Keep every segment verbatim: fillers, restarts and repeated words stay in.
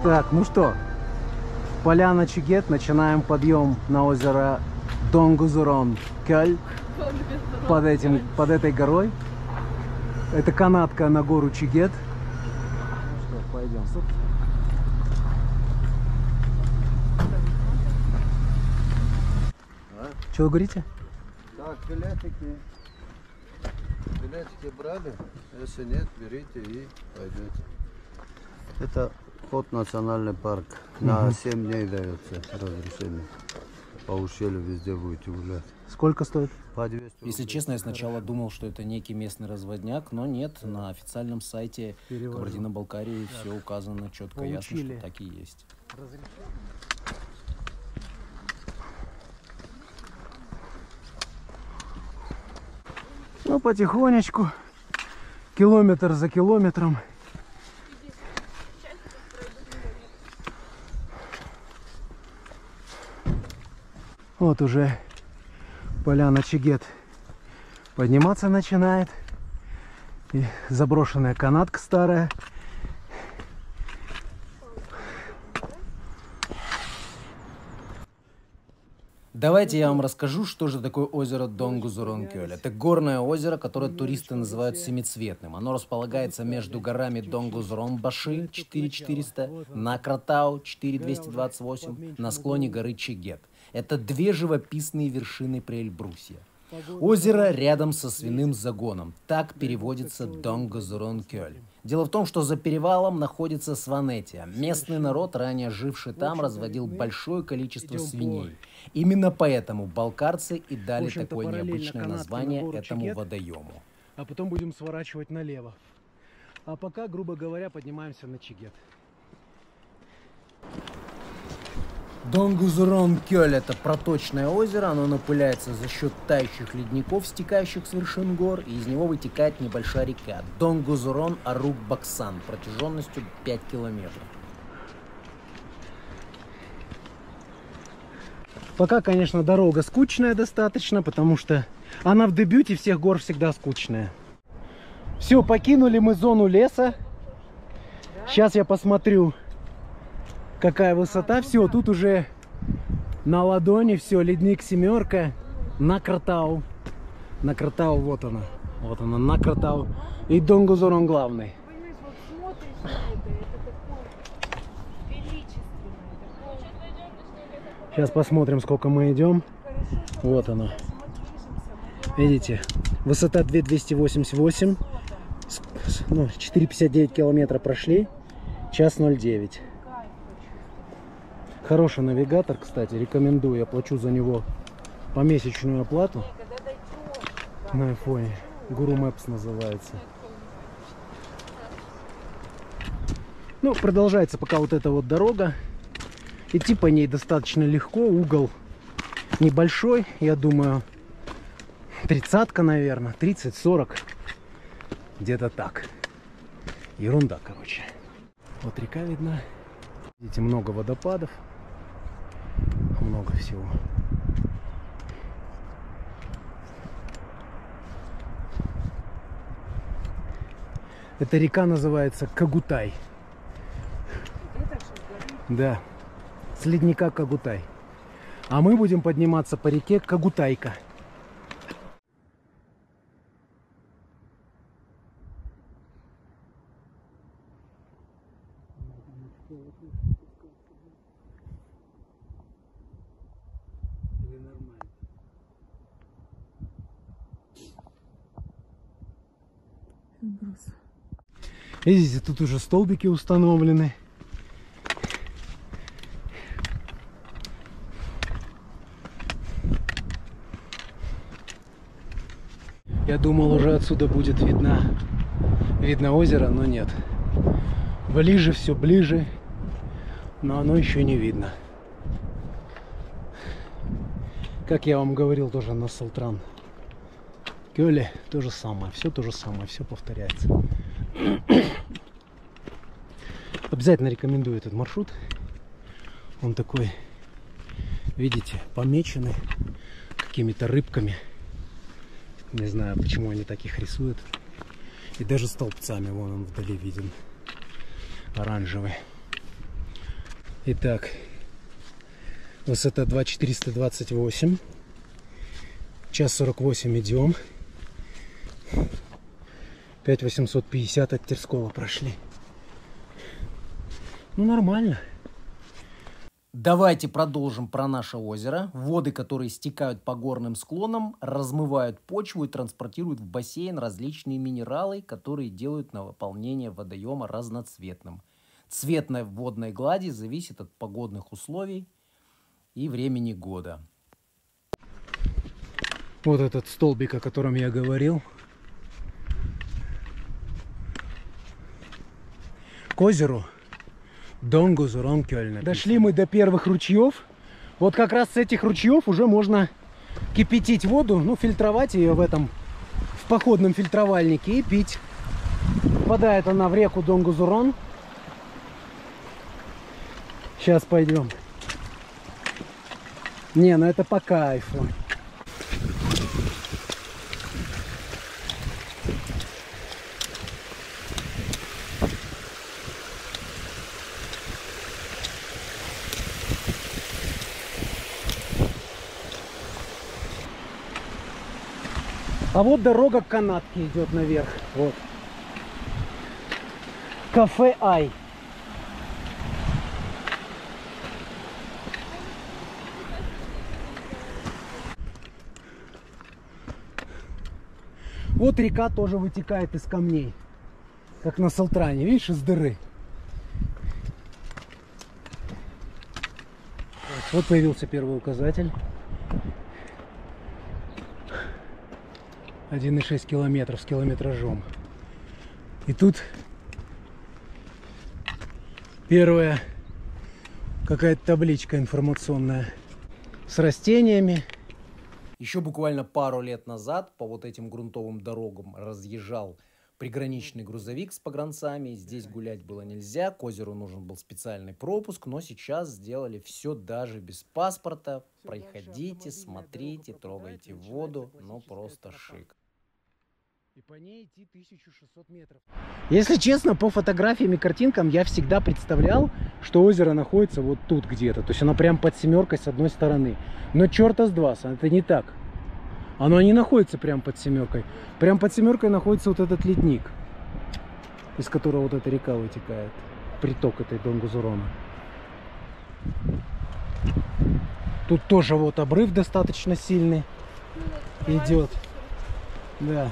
Так, ну что, поляна Чигет, начинаем подъем на озеро Донгузурон-Кёль под, этим, под этой горой. Это канатка на гору Чигет. Ну что, пойдем. А? Что вы говорите? Так, билетики. Билетики брали? Если нет, берите и пойдете. Это вход в национальный парк. На семь дней дается разрешение. По ущелью везде будете гулять. Сколько стоит? По двести Если рублей. честно, я сначала думал, что это некий местный разводняк, но нет, на официальном сайте Кабардино-Балкарии все указано четко, ясно, что так и есть. Ну, потихонечку, километр за километром. Вот уже поляна Чигет подниматься начинает. И заброшенная канатка старая. Давайте я вам расскажу, что же такое озеро Донгузурон-Кёль. Это горное озеро, которое туристы называют семицветным. Оно располагается между горами Донгузурон-Баши четыре тысячи четыреста, Накратау четыре тысячи двести двадцать восемь, на склоне горы Чигет. Это две живописные вершины при Эльбрусе. Озеро рядом со свиным загоном. Так переводится Донгузурон-Кёль. Дело в том, что за перевалом находится Сванетия. Местный народ, ранее живший там, разводил большое количество свиней. Именно поэтому балкарцы и дали такое необычное название этому водоему. А потом будем сворачивать налево. А пока, грубо говоря, поднимаемся на Чигет. Донгузурон-Кёль – это проточное озеро, оно напыляется за счет тающих ледников, стекающих с вершин гор, и из него вытекает небольшая река Донгузурон-Арук-Баксан протяженностью пять километров. Пока, конечно, дорога скучная достаточно, потому что она в дебюте всех гор всегда скучная. Все, покинули мы зону леса. Сейчас я посмотрю, какая высота. Все, тут уже на ладони, все, ледник семерка, Накратау. Накратау, вот она. Вот она, Накратау. И Донгузурон главный. Сейчас посмотрим, сколько мы идем. Вот оно. Видите, высота две тысячи двести восемьдесят восемь. Ну, четыре пятьдесят девять километра прошли. Час ноль девять. Хороший навигатор, кстати, рекомендую. Я плачу за него помесячную оплату на айфоне. Guru Maps называется. Ну, продолжается пока вот эта вот дорога. Идти по ней достаточно легко. Угол небольшой, я думаю, тридцатка, наверное, тридцать-сорок. Где-то так. Ерунда, короче. Вот река видна. Видите, много водопадов. Много всего. Эта река называется Кагутай. Да. С ледника Кагутай. А мы будем подниматься по реке Кагутайка. Видите, тут уже столбики установлены. Я думал, уже отсюда будет видно, видно озеро, но нет. Ближе, все ближе, но оно еще не видно. Как я вам говорил тоже на Салтран Кёле, то же самое, все то же самое, все повторяется. Обязательно рекомендую этот маршрут. Он такой, видите, помеченный какими-то рыбками. Не знаю, почему они таких рисуют. И даже столбцами, вон он вдали виден, оранжевый. Итак, высота два тысячи четыреста двадцать восемь. Час сорок восемь идем. пять тысяч восемьсот пятьдесят от Терскола прошли. Ну, нормально. Давайте продолжим про наше озеро. Воды, которые стекают по горным склонам, размывают почву и транспортируют в бассейн различные минералы, которые делают наполнение водоема разноцветным. Цвет на водной глади зависит от погодных условий и времени года. Вот этот столбик, о котором я говорил. К озеру Донгузуронкёльне. Дошли мы до первых ручьев. Вот как раз с этих ручьев уже можно кипятить воду, ну, фильтровать ее в этом, в походном фильтровальнике и пить. Впадает она в реку Донгузурон. Сейчас пойдем. Не, ну это по кайфу. А вот дорога к канатке идет наверх. Вот. Кафе Ай. Вот река тоже вытекает из камней. Как на Салтране. Видишь, из дыры. Вот появился первый указатель. один и шесть километров с километражом. И тут первая какая-то табличка информационная с растениями. Еще буквально пару лет назад по вот этим грунтовым дорогам разъезжал приграничный грузовик с погранцами. Здесь гулять было нельзя, к озеру нужен был специальный пропуск, но сейчас сделали все даже без паспорта. Проходите, смотрите, трогайте воду, ну просто шик. И по ней идти тысяча шестьсот метров. Если честно, по фотографиям и картинкам я всегда представлял, что озеро находится вот тут где-то. То есть оно прям под семеркой с одной стороны. Но черта с два, это не так. Оно не находится прям под семеркой. Прям под семеркой находится вот этот ледник, из которого вот эта река вытекает. Приток этой Донгузурона. Тут тоже вот обрыв достаточно сильный идет. Да.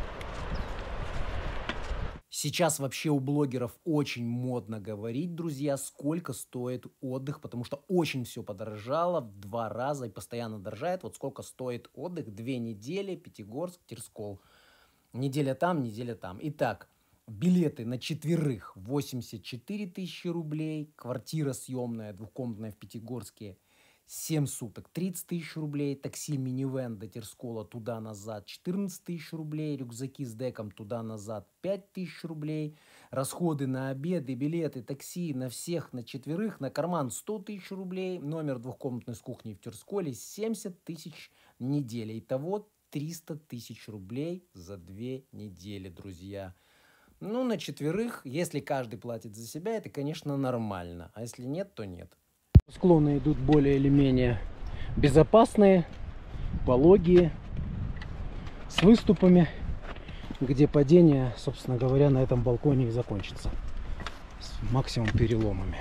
Сейчас вообще у блогеров очень модно говорить, друзья, сколько стоит отдых, потому что очень все подорожало в два раза и постоянно дорожает. Вот сколько стоит отдых, две недели, Пятигорск, Терскол. Неделя там, неделя там. Итак, билеты на четверых восемьдесят четыре тысячи рублей, квартира съемная двухкомнатная в Пятигорске семь суток тридцать тысяч рублей, такси минивэн до Терскола туда-назад четырнадцать тысяч рублей, рюкзаки с деком туда-назад пять тысяч рублей, расходы на обеды, билеты, такси на всех, на четверых, на карман сто тысяч рублей, номер двухкомнатной с кухней в Терсколе семьдесят тысяч неделя. Итого триста тысяч рублей за две недели, друзья. Ну, на четверых, если каждый платит за себя, это, конечно, нормально, а если нет, то нет. Склоны идут более или менее безопасные, пологие, с выступами, где падение, собственно говоря, на этом балконе и закончится. С максимум переломами.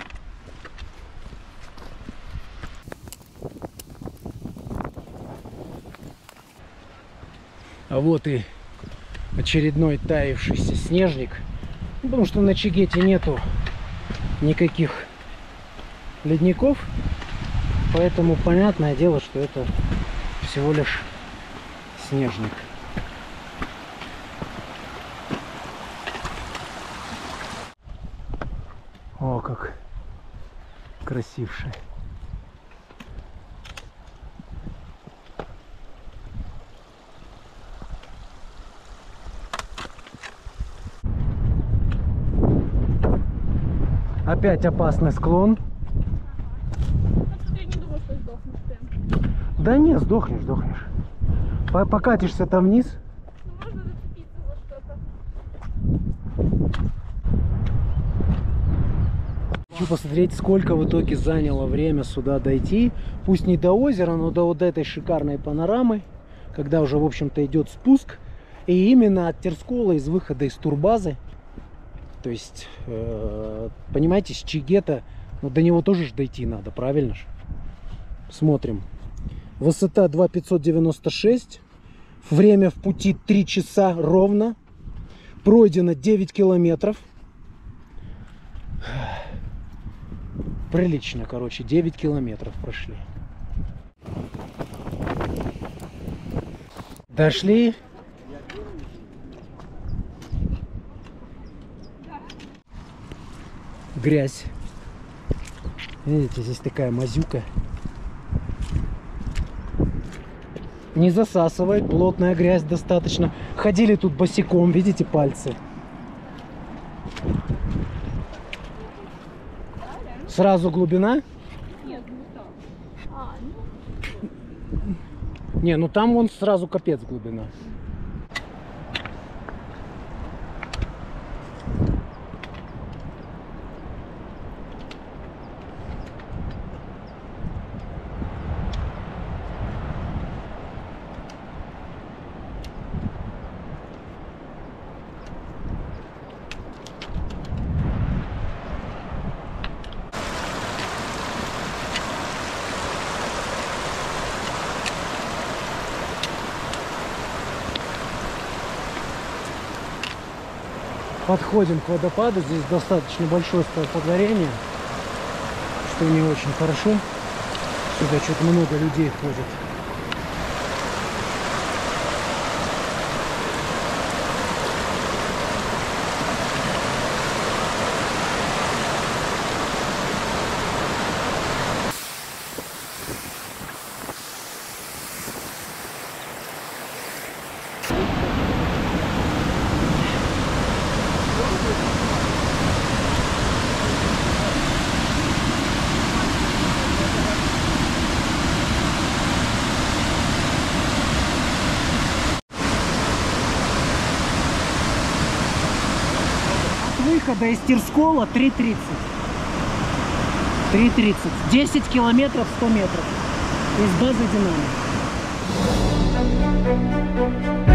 А вот и очередной таявшийся снежник. Потому что на Чигете нету никаких ледников, поэтому понятное дело, что это всего лишь снежник. О, как красивше. Опять опасный склон. Да не, сдохнешь, сдохнешь. Покатишься там вниз. Ну, можно зацепиться за что-то. хочу посмотреть, сколько в итоге заняло время сюда дойти. Пусть не до озера, но до вот этой шикарной панорамы, когда уже, в общем-то, идет спуск. И именно от Терскола, из выхода из турбазы. То есть, э, понимаете, с Чигета, ну, до него тоже ж дойти надо, правильно же? Смотрим. Высота два тысячи пятьсот девяносто шесть. Время в пути три часа ровно. Пройдено девять километров. Прилично, короче, девять километров прошли. Дошли. Грязь. Видите, здесь такая мазюка. Не засасывает, плотная грязь достаточно. Ходили тут босиком, видите, пальцы. Сразу глубина? Нет, ну там. А, ну. Не, ну там вон сразу капец глубина. Подходим к водопаду. Здесь достаточно большое столпотворение, что не очень хорошо. Сюда что-то много людей ходит. Выхода из Терскола три тридцать. три тридцать. десять километров сто метров. Из базы Динамо.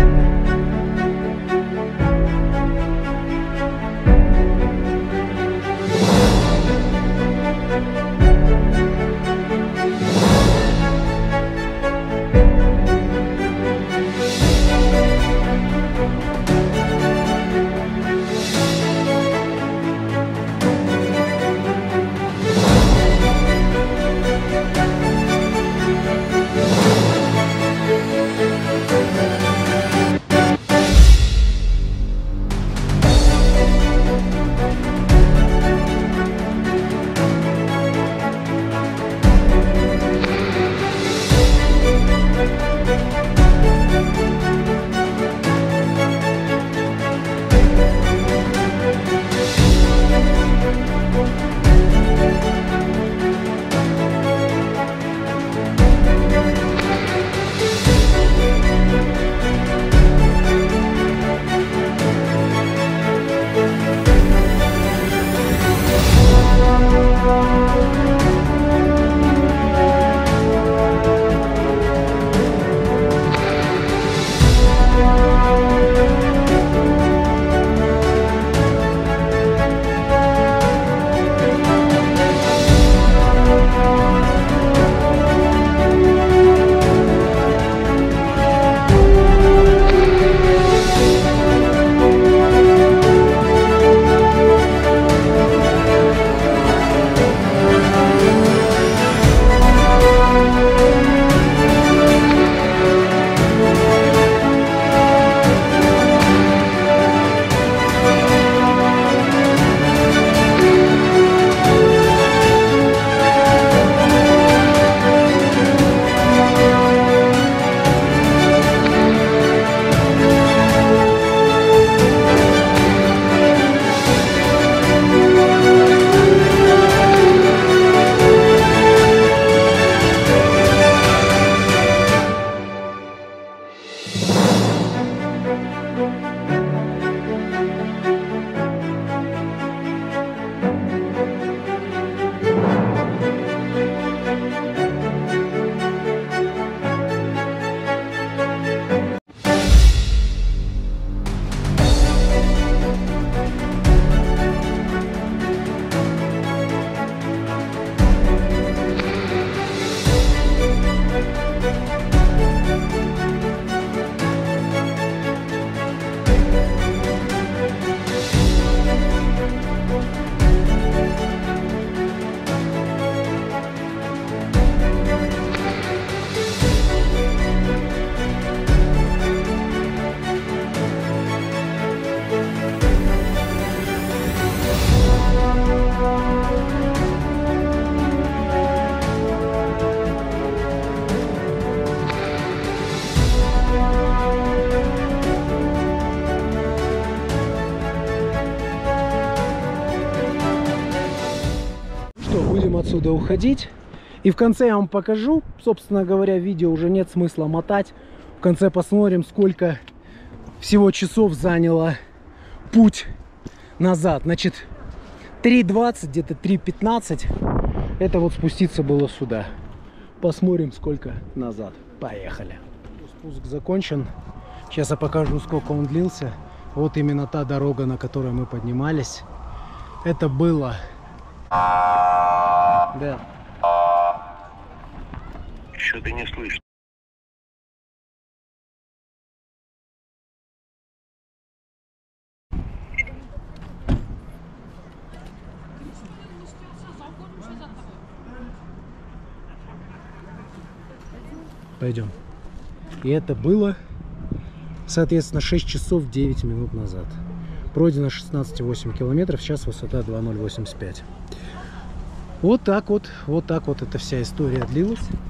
отсюда уходить. И в конце я вам покажу. Собственно говоря, видео уже нет смысла мотать. В конце посмотрим, сколько всего часов заняло путь назад. Значит, три двадцать, где-то три пятнадцать. Это вот спуститься было сюда. Посмотрим, сколько назад. Поехали. Спуск закончен. Сейчас я покажу, сколько он длился. Вот именно та дорога, на которой мы поднимались. Это было... Да. Что ты не слышишь? Пойдем. И это было, соответственно, шесть часов девять минут назад. Пройдено шестнадцать целых восемь километров, сейчас высота два тысячи восемьдесят пять. Вот так вот, вот так вот эта вся история длилась.